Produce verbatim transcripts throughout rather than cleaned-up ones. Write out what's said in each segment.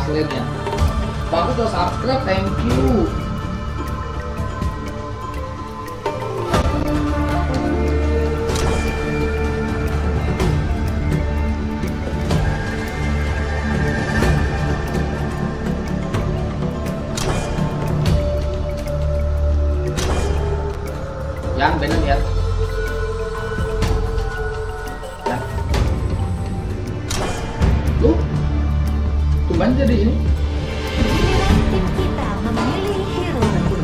clan-nya. Bagus udah subscribe, thank you. Yang bener ya. Ya. Lu cuman jadi ini. Tim kita memilih hero.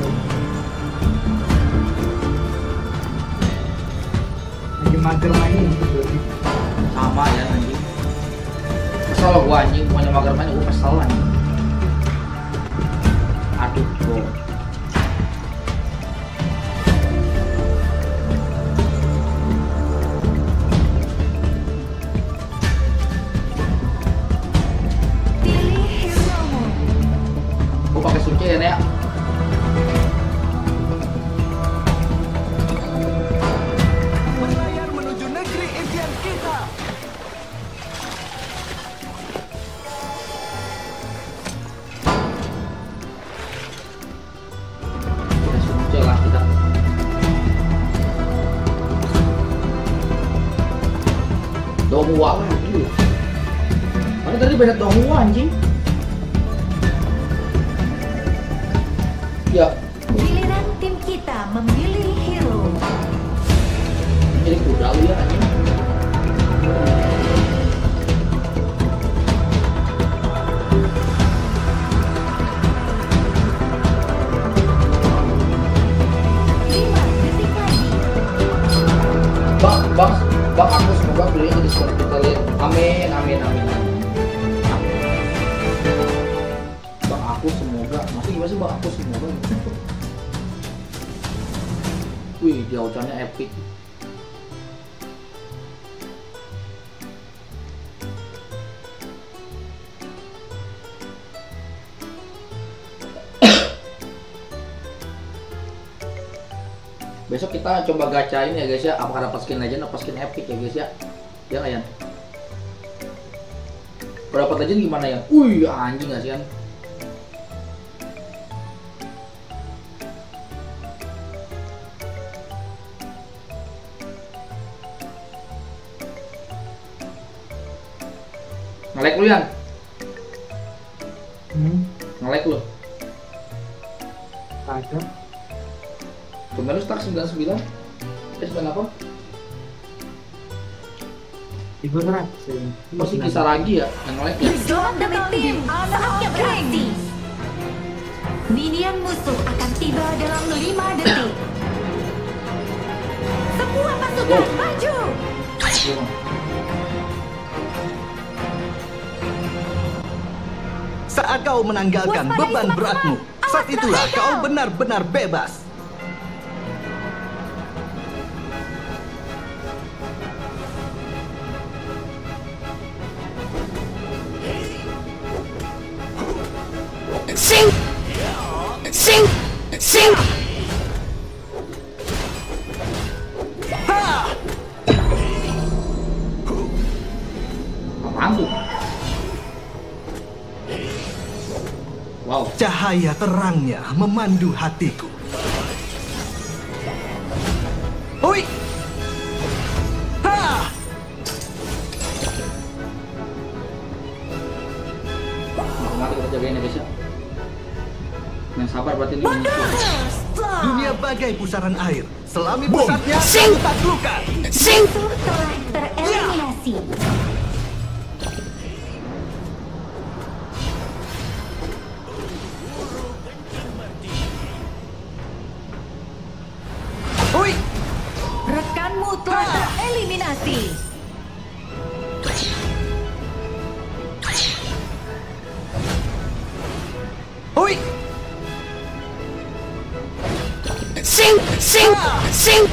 Lagi mager main gitu. Sama ya anjing. Kesel gua anjing, pokoknya mager main gua kesel anjing. Aduh, bro. Pakai suci ya Nek. Berlayar menuju negeri impian kita. Pakai suci lah kita. Donghua lagi. Mana tadi beda Donghua anjing? Ya, Giliran tim kita memilih hero. jadi kuda lu ya anjing. lima detik lagi. Bang, bang, bang aku semoga belinya jadi seperti kita lihat. Amin, amin, amin. Bang aku semoga, masih gimana sih bang aku semoga? Wih, dia ucapannya epic. Besok kita coba gacain ya guys ya, apakah dapat skin legend atau skin epic ya guys ya. Ya nggak ya? Kalau dapat legend gimana ya? Wih, anjing nggak sih kan? Nge-lag lu Yan? Hmm, Nge-lag lu? ada. Kemarin lu start sembilan puluh sembilan? Eh sembilan apa? Ibu ratus sih. Pasti kisah lagi ya, yang nge-lag ya? Berjuang demi tim, saatnya beraksi. Minion musuh akan tiba dalam lima detik. Semua pasukan Oh. maju. Saat kau menanggalkan Waspadai beban teman-teman. beratmu, saat Awas itulah terhadap. kau benar-benar bebas. Sing! Sing! Sing! Apaan tuh? Wow. Cahaya terangnya memandu hatiku. Hui! Ha! Mati kita jagain ya guys ya. Yang sabar berarti ini First blood. Dunia bagai pusaran air. Selami pusatnya Sing! kau taklukkan. Sing! Musuh telah tereliminasi. Hui! Rekanmu telah tereliminasi. Hui! Sing! Sing! Sing!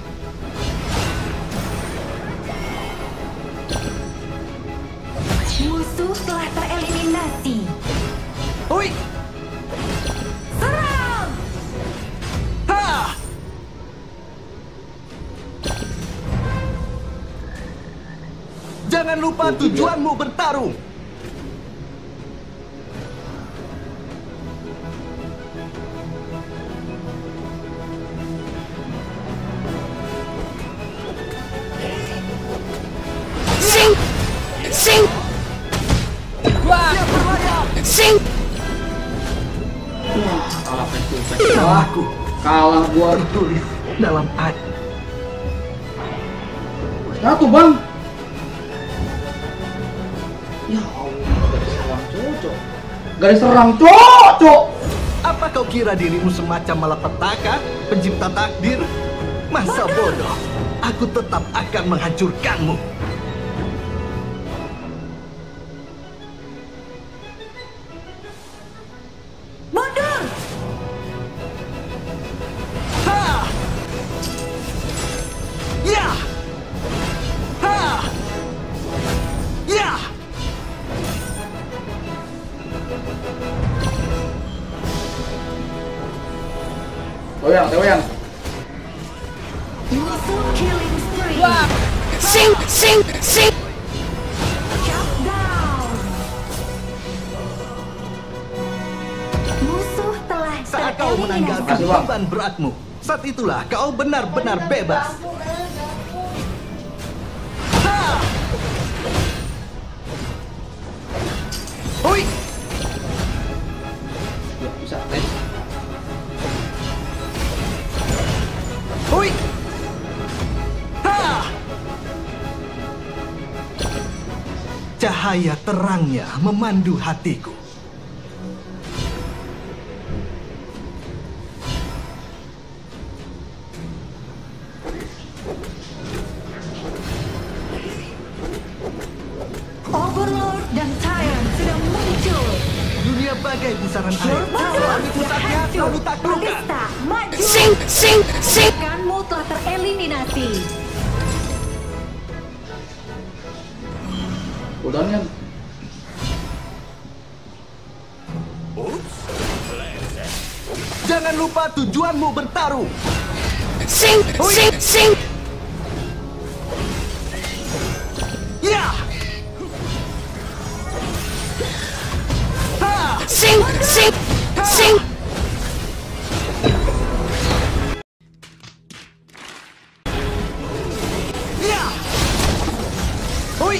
Musuh telah tereliminasi. Hui! Serang! Ha! Jangan lupa tujuanmu bertarung. Wah, kalah face to face. Kalah, Namaku kalah gua. tertulis dalam air. Satu bang. Ya Allah, garis serang cocok. Garis serang cocok. Apa kau kira dirimu semacam malapetaka, pencipta takdir? Masa bodoh, aku tetap akan menghancurkanmu. Mundur! Ha! Ya! Ha! Ya! Toyang, toyang. Musuh killing spree. Sing, sing, sing. Shut down. Musuh telah Saat kau menanggalkan Makasih, Bang. beban beratmu, saat itulah kau benar-benar bebas. Ha! Hui! Ya, bisa. Nice. Hui! Ha! Cahaya terangnya memandu hatiku. Overlord dan Tyrant sudah muncul. Dunia bagai pusaran air. Selami pusatnya lalu taklukkan. Batista, maju. Sing, sing, sing. Rekanmu telah tereliminasi. Cooldownnya. Jangan lupa tujuanmu bertarung. Sing, sing, sing. Ya! Ha! Sing, sing, sing. Ya! Hui!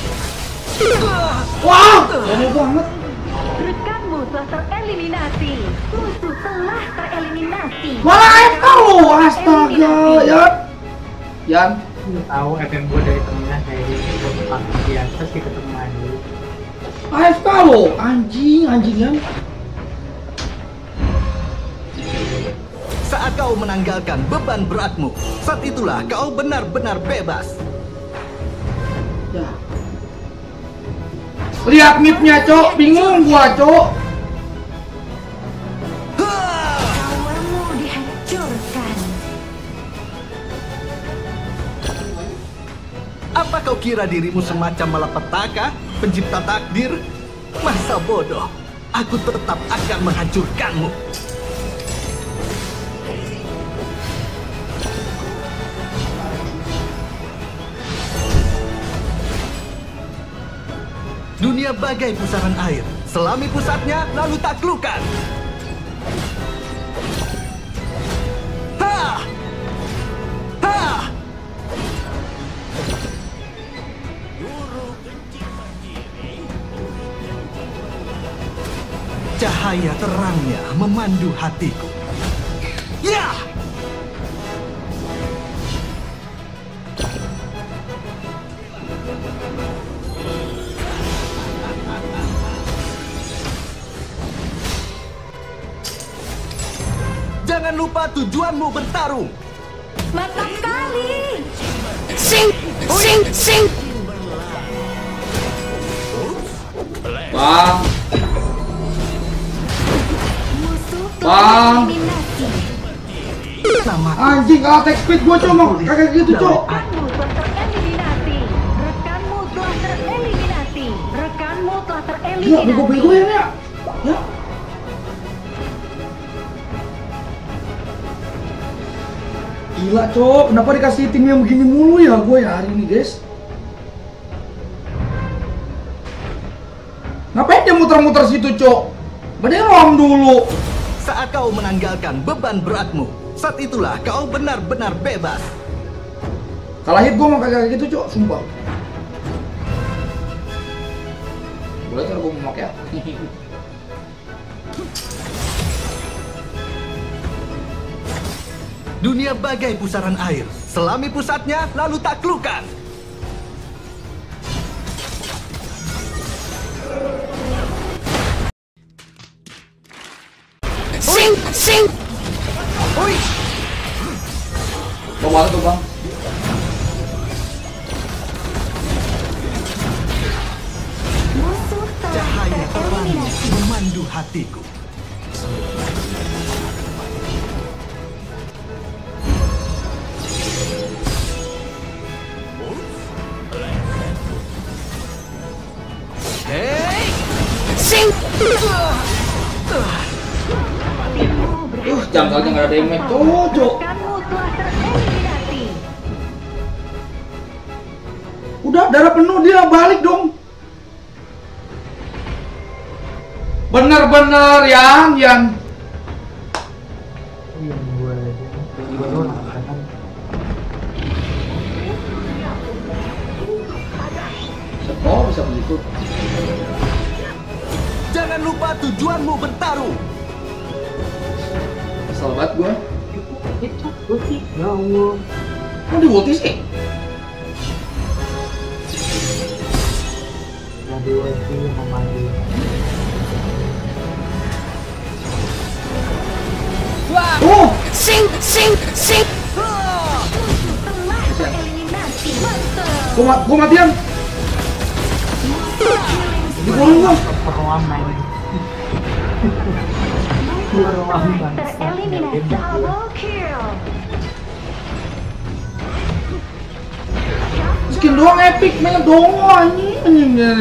Wah, lama banget. Rekanmu telah tereliminasi. Musuh telah tereliminasi. Malah A F K lo, astaga, Yan. Yan, Lu tahu F M gue dari tengah kayak gitu, gue tempat di atas dia ketemu lagi. A F K lo, anjing, anjing Yan. Saat kau menanggalkan beban beratmu, saat itulah kau benar-benar bebas. Ya. Lihat mipnya, Cok. Bingung gua, Cok. Towermu dihancurkan. Apa kau kira dirimu semacam malapetaka, pencipta takdir? Masa bodoh, aku tetap akan menghancurkanmu. Dunia bagai pusaran air, selami pusatnya lalu taklukkan. Ha! Ha! Cahaya terangnya memandu hatiku. Ya! Jangan lupa tujuanmu bertarung. Mantap kali. Sing, sing, sing. Bang, Musuh Bang. telah tereliminasi. Nama anjing kalah attack speed gua, Cok. Mau kagak gitu, Cok. Rekanmu telah tereliminasi. Rekanmu telah tereliminasi. Rekanmu telah Gila, tereliminasi. bego-bego ya, ya. Ya. Gila, Cok. Kenapa dikasih tim yang begini mulu ya gue ya hari ini, guys? Ngapain dia muter-muter situ, Cok? Mending rom dulu. saat kau menanggalkan beban beratmu, saat itulah kau benar-benar bebas. Kalah hit gue mau kagak gitu, Cok. Sumpah. Boleh kan gue mau pakai? Dunia bagai pusaran air. Selami pusatnya, lalu taklukkan. Sing, sing. Hui! Bang banget tuh bang. Musuh telah Cahaya terang tereliminasi. memandu hatiku. Hei! Sing. Uh, jangkalnya nggak ada damage, cocok. Rekanmu telah tereliminasi. Udah darah penuh dia balik dong. Bener-bener Yan, Yan. Iya, gua aja. Gua doang kan. Oh bisa begitu. Jangan lupa tujuanmu bertaruh. Kesel banget gue. Itu ulti. Ya Allah. Kok di ulti sih? Jadi ulti memandu. Oh, Sing, sing, sing. Telah tereliminasi. Betul. gue ma gua matian. Dikurung gua. Perlawanan. Perlawanan. Tereliminasi. Double kill. Skin doang epic, mainnya dongo anjing anjing dia.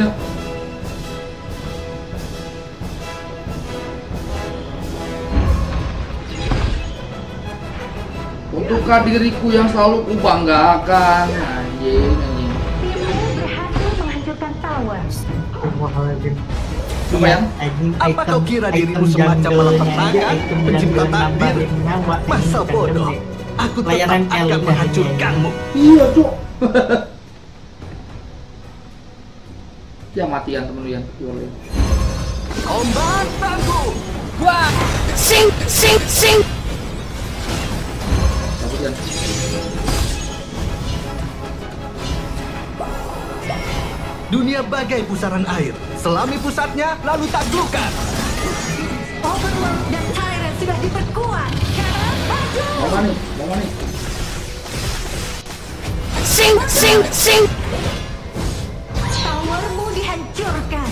Untukkah diriku yang selalu kubanggakan anjing anjing. Timmu berhasil menghancurkan tower. Astagfirullahaladzim. Apa yang? Apa kau kira dirimu semacam malapetaka, pencipta takdir? Masa bodoh, aku tetap akan menghancurkanmu. Iya cok. Ya matian temen lu Yan. Ombak tangguh. Wah. Sing, sing, sing. Cabut Yan. Dunia bagai pusaran air. Selami pusatnya, lalu taklukkan. Overlord dan Tyrant sudah diperkuat. Sekarang maju. Mau mana nih? Mau mana nih? Sing, sing, sing. Towermu dihancurkan.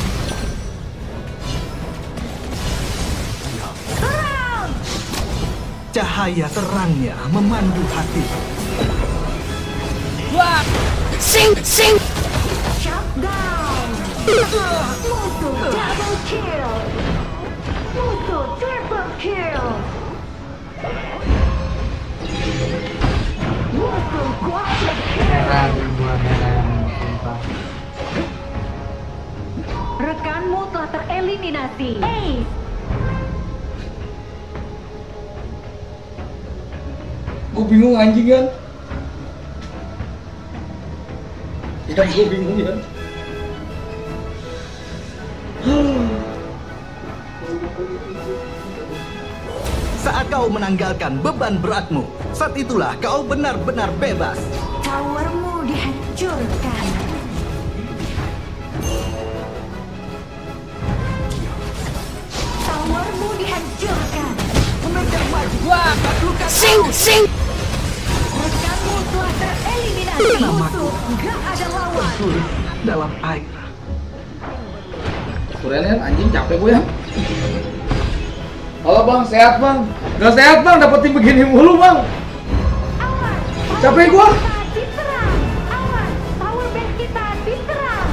Serang. Cahaya terangnya memandu hati. Wah. Sing, sing. Shutdown. Musuh double kill. Musuh triple kill. Musuh quadruple kill. Heran gua heran. Sumpah. Rekanmu telah tereliminasi. Ace. Gue bingung anjing Yan. Ya gue bingung Yan. Saat kau menanggalkan beban beratmu, saat itulah kau benar-benar bebas. Towermu dihancurkan. Towermu dihancurkan. Mengejar maju. Wah. Sing, sing. Rekanmu telah tereliminasi. Namaku. Musuh gak ada lawan. Sulit dalam air. Keren Yan, anjing capek gue ya. Halo bang, sehat bang? Gak sehat bang, dapetin begini mulu bang. Awas. Capek gua. Kita diserang. Awas. Tower base kita diserang.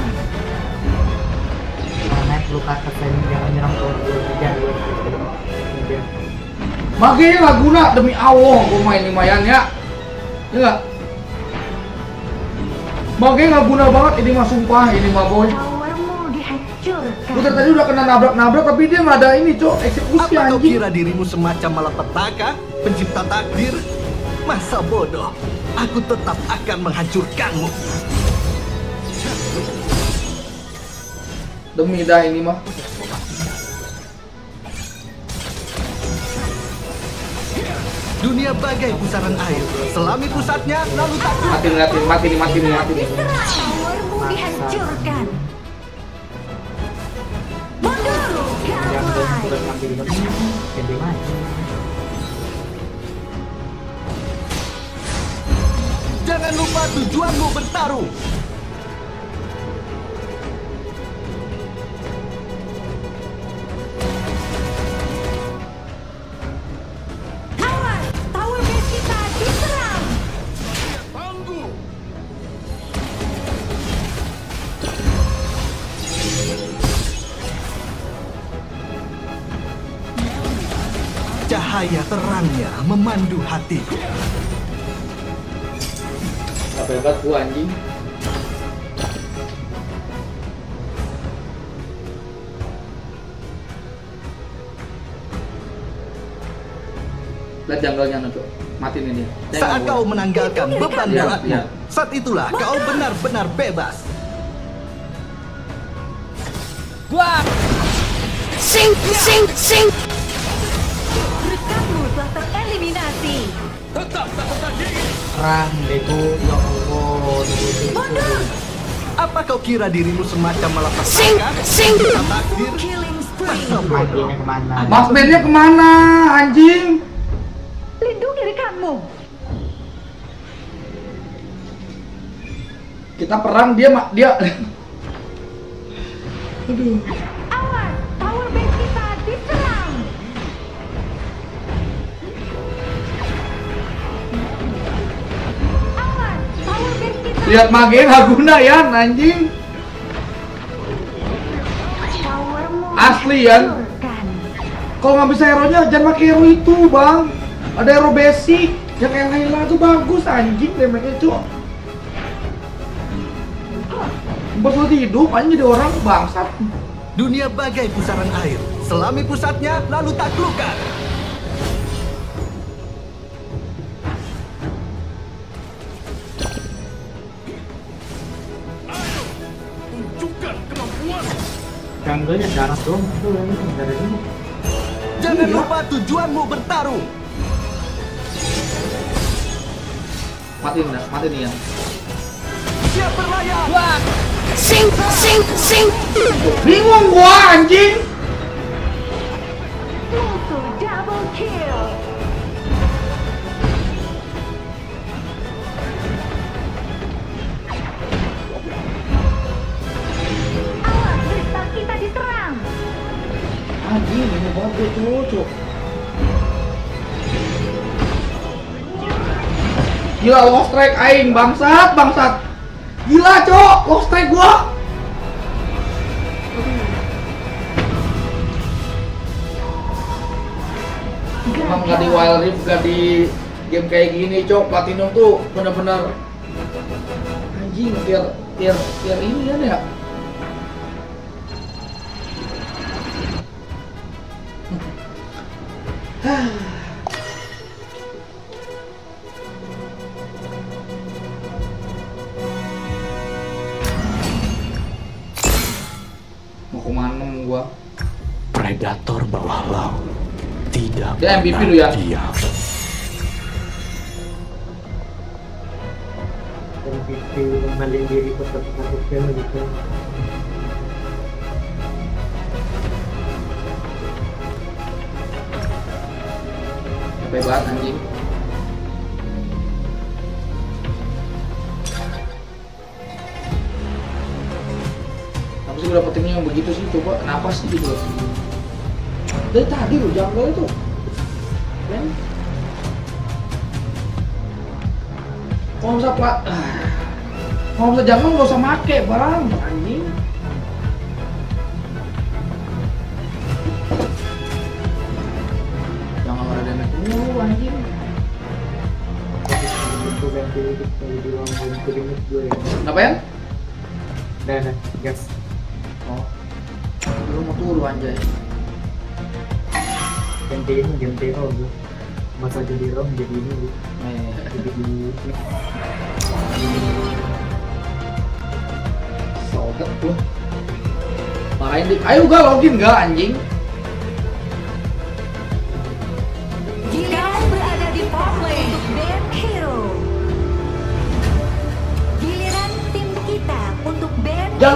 Karena luka kesan jangan nyerang ke gua aja gua. Udah. Makanya gak guna, demi Allah gue main lumayan ya. Iya gak? Makanya gak guna banget, ini mah sumpah, ini mah boy. Towermu dihancurkan. Gue tadi udah kena nabrak-nabrak tapi dia nggak ada ini cok, eksekusi Apa kau anjing. kira dirimu semacam malapetaka, pencipta takdir? Masa bodoh, aku tetap akan menghancurkanmu. Demi dah ini mah. Dunia bagai pusaran air. Selami pusatnya, lalu tak Mati nih, mati, mati nih, mati nih, mati nih. Towermu dihancurkan. Mundur, Yang udah kawan. udah ngambil ini, jadi mati. Jangan lupa tujuanmu bertarung. Awas, tower base kita diserang. Cahaya terangnya memandu hatiku. Gak hebat gua anjing. Lihat janggalnya Naco. Mati nih dia. Dia Saat nggak kau boleh. menanggalkan beban Iya, beratmu, iya. saat itulah kau benar-benar bebas. Wah. Sing, sing, sing. Rekanmu telah tereliminasi. Perang, bego, ya Allah, Mundur. Apa kau kira dirimu semacam Sing, malapetaka? sing. Pencipta takdir? Killing spree. Masa bodoh. Mandinya kemana? Mas Bennya kemana anjing? Lindungi rekanmu. Kita perang dia mak dia. Aduh. Awas, tower base kita diserang. Awas, tower base kita. Lihat magen Haguna ya anjing. Towermu Asli, Yan. dihancurkan. Kalau nggak bisa hero nya jangan pakai hero itu bang. Ada hero basic. Yang kayak Layla itu bagus anjing damage-nya cuy. Bos lu hidup anjing jadi orang bangsat. Dunia bagai pusaran air. Selami pusatnya, lalu taklukkan. Janggalnya darah dong, itu ini darah ini. Jangan lupa tujuanmu bertarung. Mati nih, mati nih ya. Siap berlayar. Wah. Sing, sing, sing. Bingung gua anjing. Musuh double kill. Awas, kristal kita diserang. Anjing ini banget gue cucuk. Gila lost strike aing bangsat bangsat. Gila cok lost strike gua. Emang gak di Wild Rift gak di game kayak gini cok. Platinum tuh bener-bener anjing tier tier tier ini kan ya. Mau kemana gua? Predator bawah laut tidak Dia M V P lu ya? diam. M V P kembali diri ke tempat kecil gitu. Capek banget anjing. Apa sih gue dapetinnya yang begitu sih? Coba kenapa sih gitu? Dari tadi loh jungle itu. Kan? Kalau bisa plat, kalau bisa jungle nggak usah make bang, anjing. Jangan ada damage mulu anjing. Itu ganti itu di ruang ganti limit gue ya. Ngapain? Dan gas. Oh, lu mau turu anjay. Ganti ini ganti hero gue. Masa jadi rom jadi ini gue. Eh, Jadi ini. sobat tuh. Makanya di, ayo gak login gak anjing? Jika berada di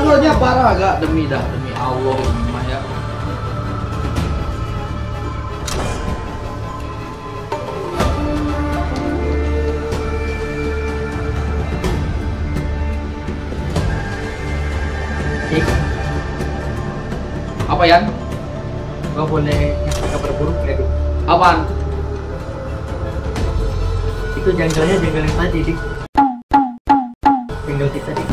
Junglernya parah agak demi dah demi Allah ini mah ya. Cik, Apa Yan? gua boleh ngasih kabar buruk ya, Dik? Apaan? Itu janggalnya janggal yang tadi, Dik. Tinggal kita, Dik.